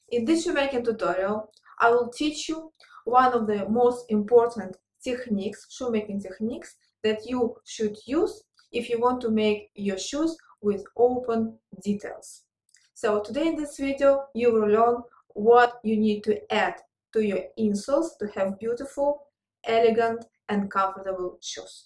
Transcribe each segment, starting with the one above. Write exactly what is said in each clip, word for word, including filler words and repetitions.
In this shoemaking tutorial, I will teach you one of the most important techniques, shoemaking techniques, that you should use if you want to make your shoes with open details. So today in this video, you will learn what you need to add to your insoles to have beautiful, elegant, and comfortable shoes.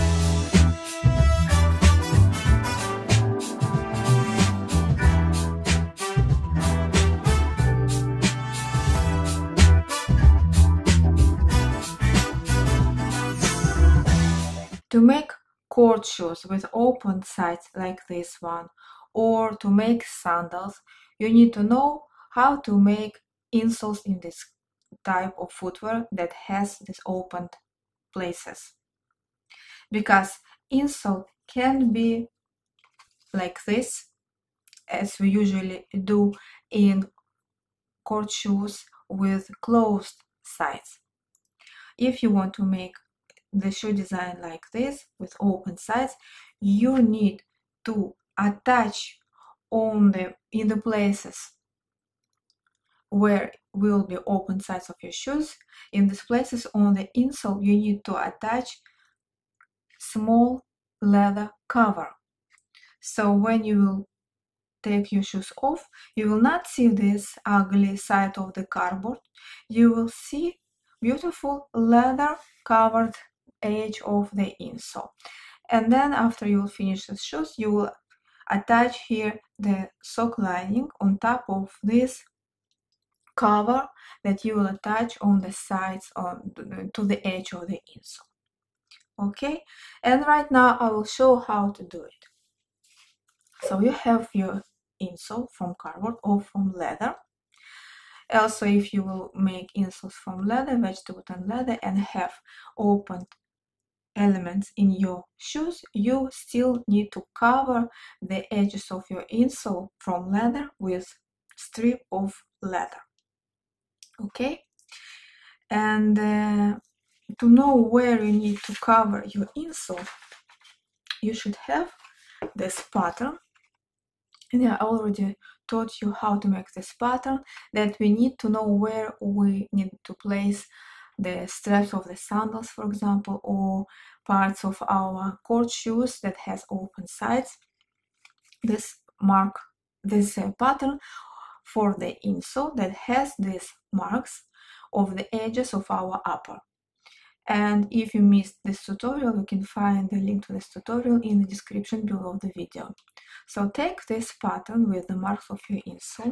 To make court shoes with open sides like this one, or to make sandals, you need to know how to make insoles in this type of footwear that has these opened places. Because insole can be like this, as we usually do in court shoes with closed sides. If you want to make the shoe design like this with open sides, you need to attach on the in the places where will be open sides of your shoes. In these places on the insole, you need to attach small leather cover. So when you will take your shoes off, you will not see this ugly side of the cardboard. You will see beautiful leather covered edge of the insole. And then after you will finish the shoes, you will attach here the sock lining on top of this cover that you will attach on the sides on to the edge of the insole. Okay, and right now I will show how to do it. So you have your insole from cardboard or from leather. Also, if you will make insoles from leather, vegetable tan leather, and have opened elements in your shoes, you still need to cover the edges of your insole from leather with strip of leather. Okay, and uh, to know where you need to cover your insole, you should have this pattern. And I already taught you how to make this pattern, that we need to know where we need to place the straps of the sandals, for example, or parts of our court shoes that has open sides. This mark, this uh, pattern for the insole that has these marks of the edges of our upper. And if you missed this tutorial, you can find the link to this tutorial in the description below the video. So take this pattern with the marks of your insole,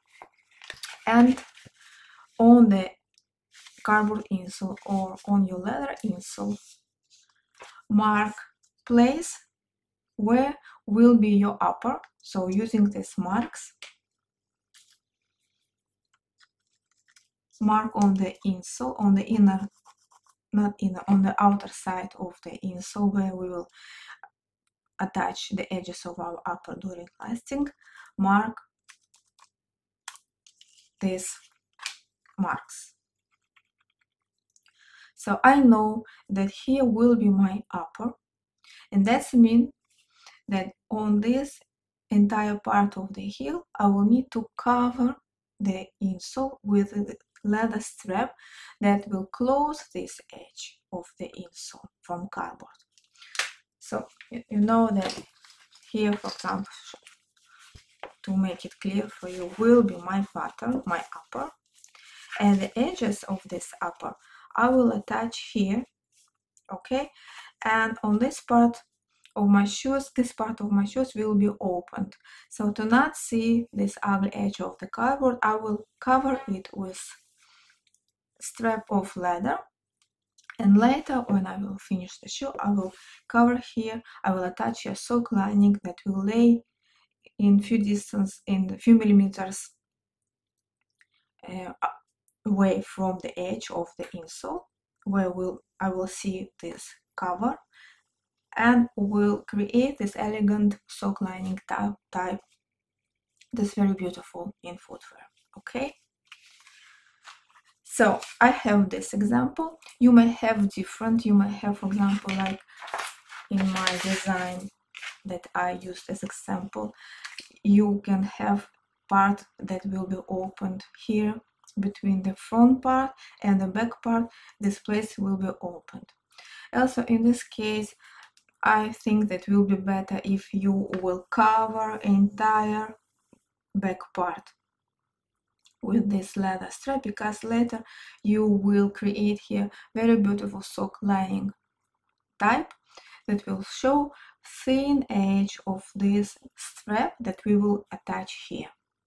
and on the cardboard insole or on your leather insole, mark place where will be your upper. So using these marks, mark on the insole, on the inner, not inner, on the outer side of the insole where we will attach the edges of our upper during lasting. Mark these marks. So I know that here will be my upper, and that means that on this entire part of the heel I will need to cover the insole with the leather strap that will close this edge of the insole from cardboard. So you know that here, for example, to make it clear for you, will be my pattern, my upper, and the edges of this upper I will attach here. Okay, and on this part of my shoes, this part of my shoes will be opened. So to not see this ugly edge of the cardboard, I will cover it with strap of leather. And later, when I will finish the shoe, I will cover here, I will attach a sock lining that will lay in few distance, in a few millimeters uh, away from the edge of the insole, where will I will see this cover, and will create this elegant sock lining type, type that's very beautiful in footwear. Okay. So I have this example. You may have different, you may have, for example, like in my design that I used as example, you can have part that will be opened here between the front part and the back part. This place will be opened. Also, in this case, I think that will be better if you will cover entire back part with this leather strap, because later you will create here very beautiful sock lining type that will show thin edge of this strap that we will attach here.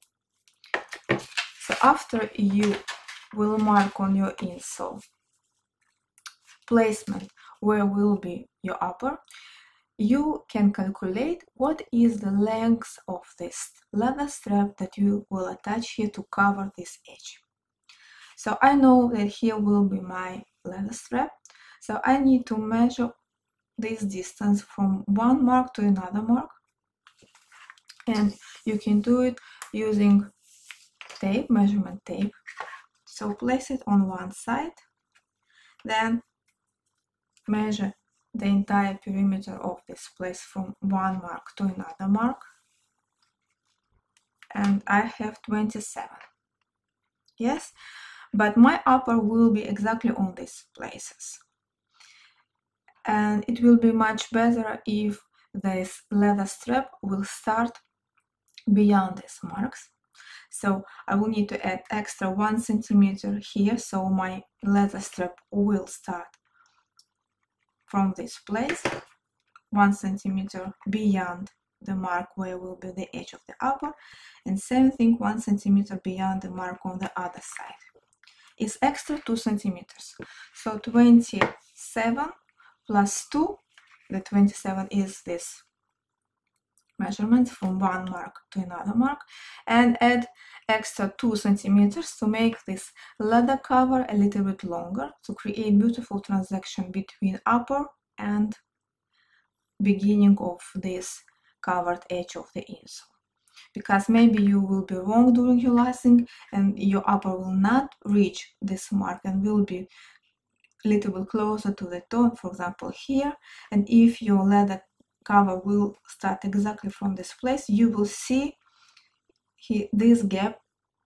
So after you will mark on your insole placement where will be your upper, you can calculate what is the length of this leather strap that you will attach here to cover this edge. So I know that here will be my leather strap, so I need to measure this distance from one mark to another mark, and you can do it using tape, measurement tape. So place it on one side, then measure the entire perimeter of this place from one mark to another mark, and I have twenty-seven. Yes, but my upper will be exactly on these places, and it will be much better if this leather strap will start beyond these marks. So I will need to add extra one centimeter here, so my leather strap will start from this place, one centimeter beyond the mark where will be the edge of the upper, and same thing, one centimeter beyond the mark on the other side. It's extra two centimeters. So twenty-seven plus two, the twenty-seven is this measurement from one mark to another mark, and add extra two centimeters to make this leather cover a little bit longer, to create beautiful transaction between upper and beginning of this covered edge of the insole. Because maybe you will be wrong during your lacing and your upper will not reach this mark and will be a little bit closer to the toe, for example here, and if your leather cover will start exactly from this place, you will see here this gap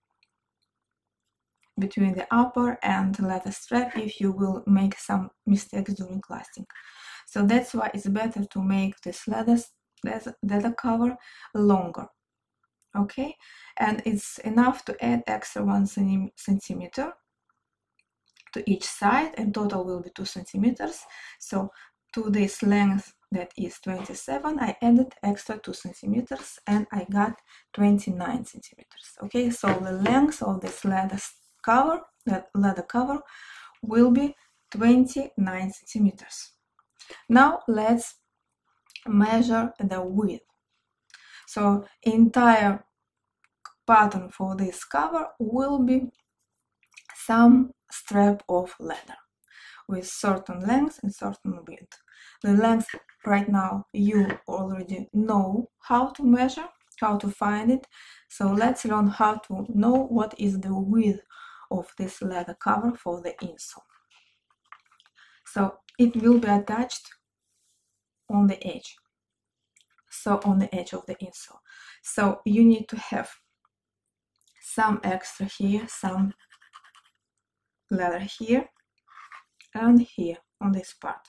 between the upper and the leather strap if you will make some mistakes during lacing. So that's why it's better to make this leather, leather cover longer. Okay, and it's enough to add extra one centimeter to each side, and total will be two centimeters. So to this length that is twenty-seven, I added extra two centimeters and I got twenty-nine centimeters. Okay, so the length of this leather cover, that leather cover, will be twenty-nine centimeters. Now let's measure the width. So entire pattern for this cover will be some strap of leather with certain length and certain width. The length right now you already know how to measure, how to find it. So let's learn how to know what is the width of this leather cover for the insole. So it will be attached on the edge. So on the edge of the insole. So you need to have some extra here, some leather here and here on this part.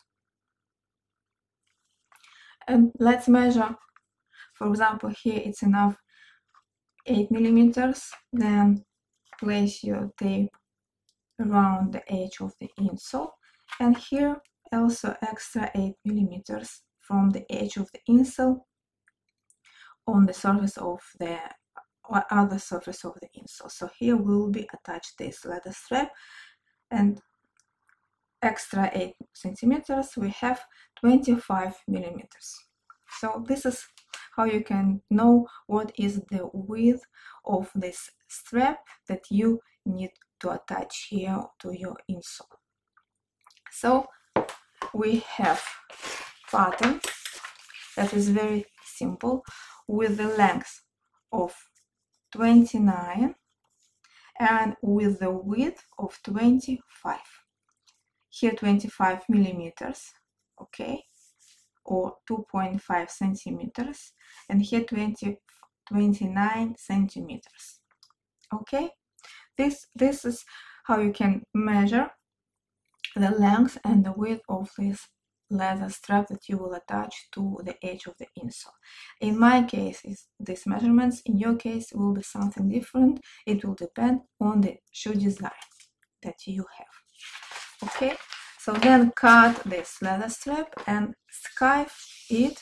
And let's measure, for example, here it's enough eight millimeters, then place your tape around the edge of the insole, and here also extra eight millimeters from the edge of the insole on the surface of the or other surface of the insole. So here will be attached this leather strap, and extra eight centimeters, we have twenty-five millimeters. So this is how you can know what is the width of this strap that you need to attach here to your insole. So we have pattern that is very simple with the length of twenty-nine and with the width of twenty-five. Here twenty-five millimeters, okay, or two point five centimeters, and here twenty-five twenty-nine centimeters. Okay, this this is how you can measure the length and the width of this leather strap that you will attach to the edge of the insole. In my case, is these measurements. In your case, will be something different. It will depend on the shoe design that you have. Okay, so then cut this leather strap and skive it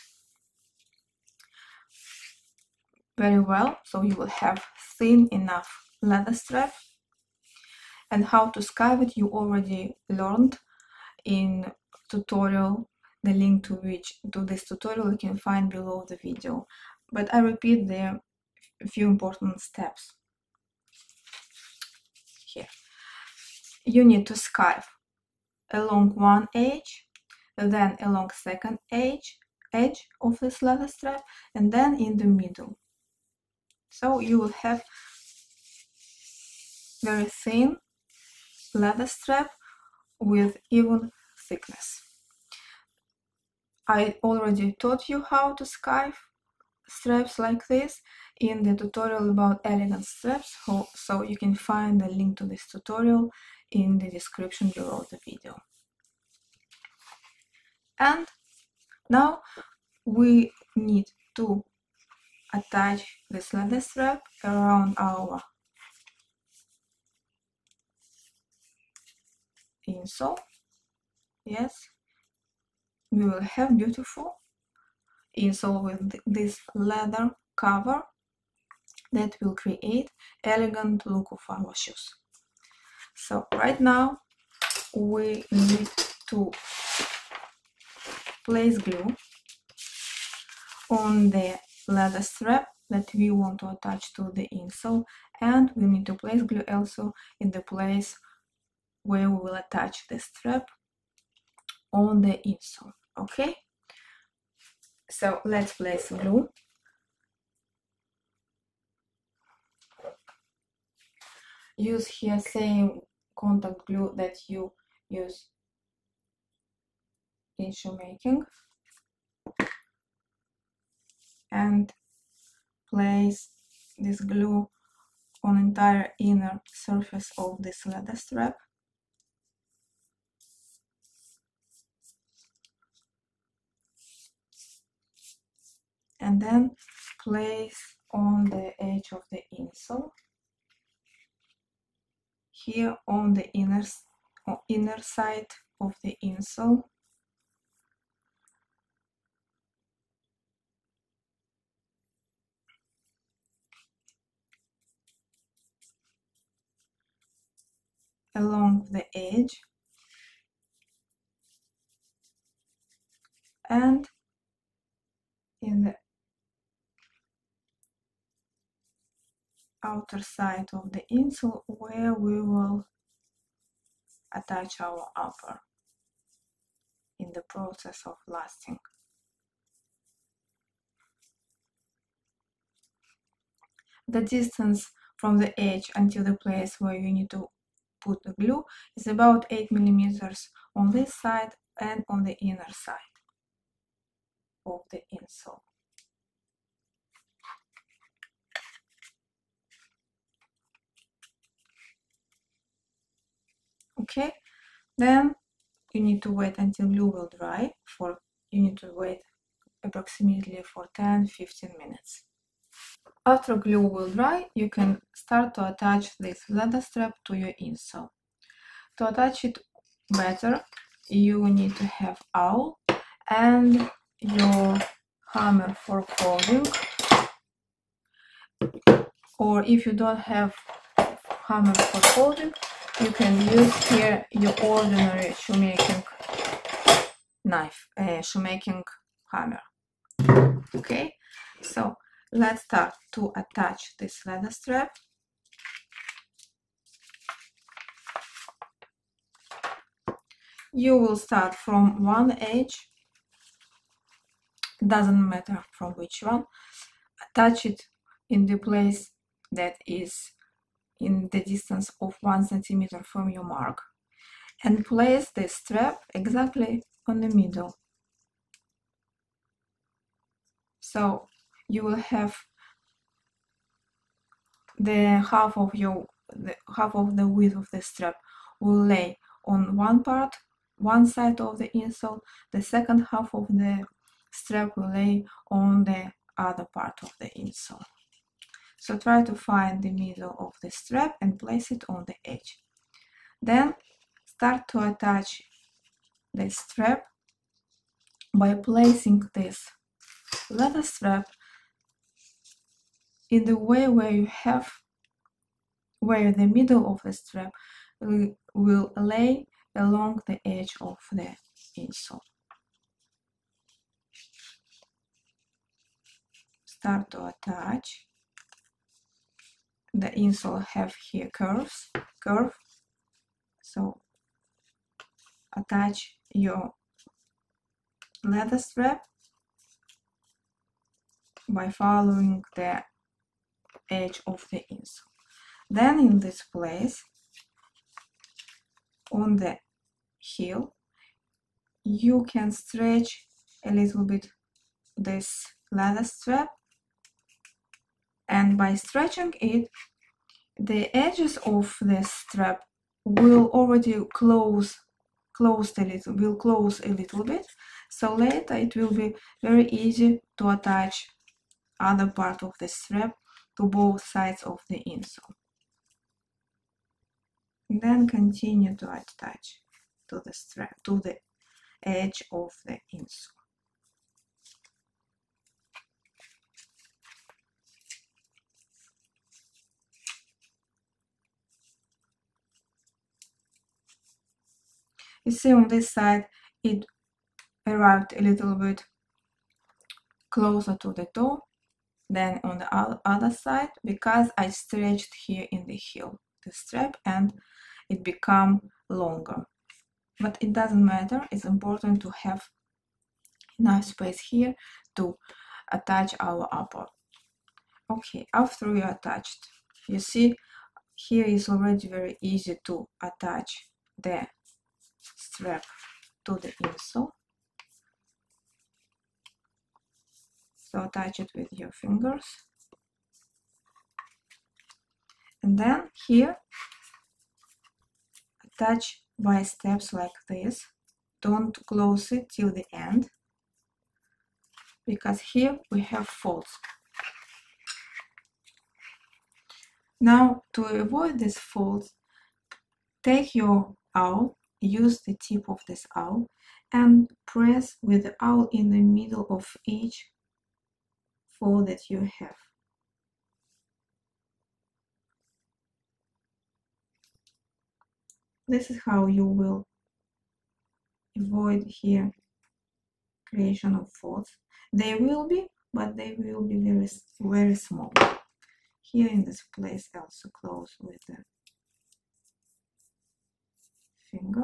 very well, so you will have thin enough leather strap. And how to skive it you already learned in tutorial, the link to which to this tutorial you can find below the video, but I repeat the few important steps here. You need to skive along one edge, then along second edge edge of this leather strap, and then in the middle. So you will have very thin leather strap with even thickness. I already taught you how to skive straps like this in the tutorial about elegant straps, so you can find the link to this tutorial in the description below the video. And now we need to attach this leather strap around our insole. Yes, we will have beautiful insole with this leather cover that will create elegant look of our shoes. So right now we need to place glue on the leather strap that we want to attach to the insole, and we need to place glue also in the place where we will attach the strap on the insole. Okay, so let's place glue. Use here same contact glue that you use in shoemaking, and place this glue on entire inner surface of this leather strap. And then place on the edge of the insole, here on the inner inner side of the insole. Along the edge, and in the outer side of the insole where we will attach our upper in the process of lasting. The distance from the edge until the place where you need to put the glue is about eight millimeters on this side and on the inner side of the insole. Okay, then you need to wait until glue will dry. For you need to wait approximately for ten to fifteen minutes. After glue will dry, you can start to attach this leather strap to your insole. To attach it better, you need to have awl and your hammer for folding, or if you don't have hammer for folding, you can use here your ordinary shoemaking knife, uh, shoemaking hammer. Okay, so let's start to attach this leather strap. You will start from one edge, doesn't matter from which one. Attach it in the place that is in the distance of one centimeter from your mark, and place the strap exactly on the middle. So you will have the half of your the half of the width of the strap will lay on one part, one side of the insole. The second half of the strap will lay on the other part of the insole. So try to find the middle of the strap and place it on the edge. Then start to attach the strap by placing this leather strap in the way where you have where the middle of the strap will lay along the edge of the insole. Start to attach. The insole have here curves, curve. So attach your leather strap by following the edge of the insole. Then in this place, on the heel, you can stretch a little bit this leather strap, and by stretching it, the edges of the strap will already close close a little will close a little bit, so later it will be very easy to attach other part of the strap to both sides of the insole. Then continue to attach to the strap to the edge of the insole. You see on this side it arrived a little bit closer to the toe than on the other side, because I stretched here in the heel the strap and it become longer. But it doesn't matter, it's important to have enough space here to attach our upper. Okay, after you attached, you see here is already very easy to attach the strap to the insole. So attach it with your fingers, and then here attach by steps like this. Don't close it till the end, because here we have folds. Now to avoid these folds, take your awl, use the tip of this awl and press with the awl in the middle of each fold that you have. This is how you will avoid here creation of folds. They will be, but they will be very, very small. Here in this place, also close with the finger.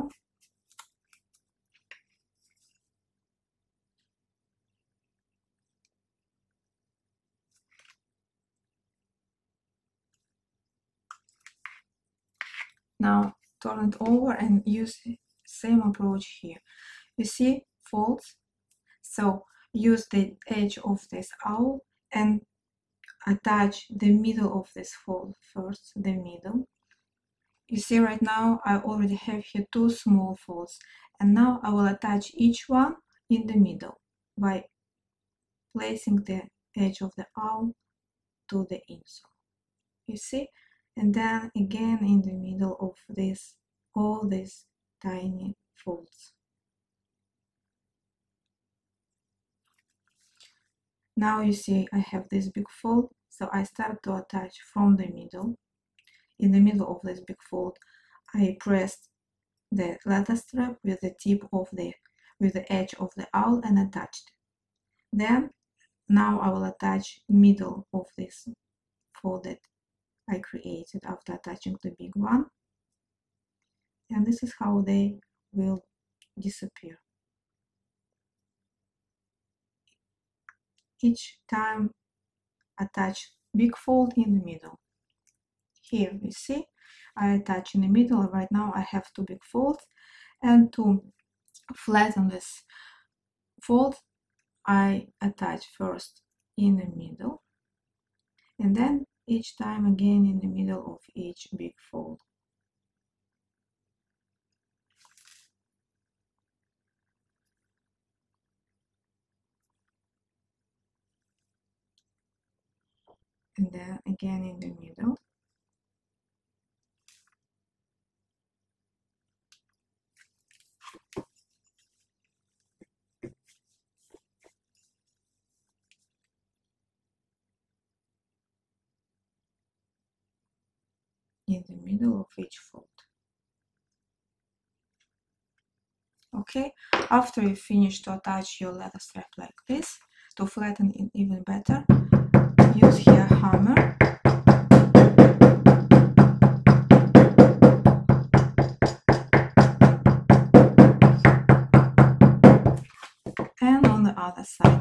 Now turn it over and use the same approach here. You see folds, so use the edge of this awl and attach the middle of this fold first, the middle. You see right now I already have here two small folds, and now I will attach each one in the middle by placing the edge of the awl to the insole. You see, and then again in the middle of this, all these tiny folds. Now you see I have this big fold, so I start to attach from the middle. In the middle of this big fold, I pressed the leather strap with the tip of the with the edge of the awl and attached. Then now I will attach middle of this fold that I created after attaching the big one, and this is how they will disappear. Each time attach big fold in the middle. Here you see I attach in the middle. Right now I have two big folds, and to flatten this fold I attach first in the middle and then each time again in the middle of each big fold. And then again in the middle. In the middle of each fold. Okay, after you finish to attach your leather strap like this, to flatten it even better, use here hammer. And on the other side.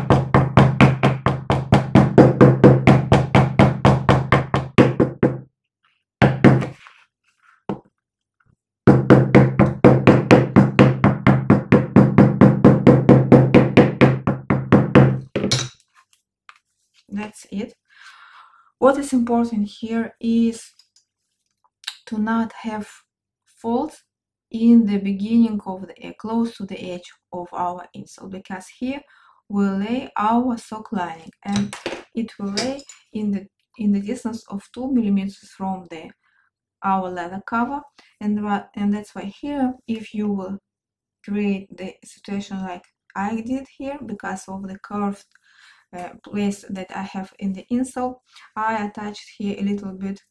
That's it. What is important here is to not have folds in the beginning of the close to the edge of our insole, because here we'll lay our sock lining and it will lay in the in the distance of two millimeters from the our leather cover, and and that's why here, if you will create the situation like I did here, because of the curved uh, place that I have in the insole, I attached here a little bit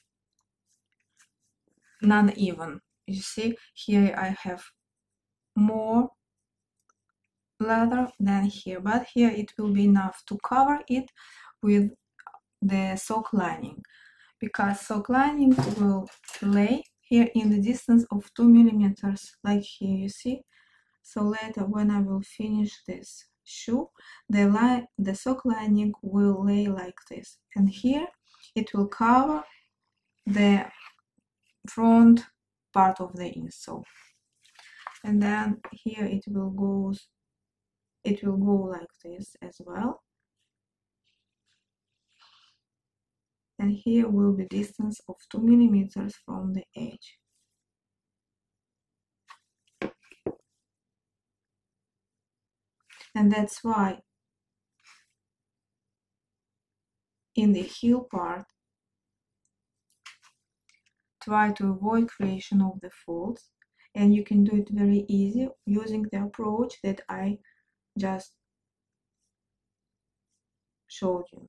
non-even. You see, here I have more leather than here, but here it will be enough to cover it with the sock lining, because sock lining will lay here in the distance of two millimeters, like here you see. So later, when I will finish this shoe, the line, the sock lining will lay like this, and here it will cover the front part of the insole, and then here it will go it will go like this as well, and here will be distance of two millimeters from the edge. And that's why in the heel part, try to avoid creation of the folds, and you can do it very easy using the approach that I just showed you.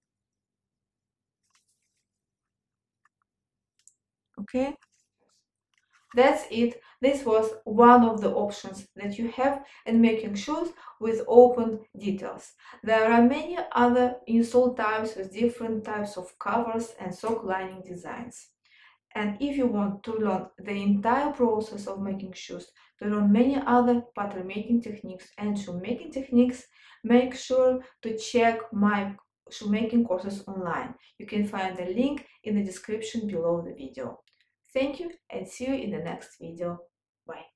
Okay, that's it. This was one of the options that you have in making shoes with open details. There are many other insole types with different types of covers and sock lining designs. And if you want to learn the entire process of making shoes, to learn many other pattern making techniques and shoe making techniques, make sure to check my shoe making courses online. You can find the link in the description below the video. Thank you and see you in the next video. Bye.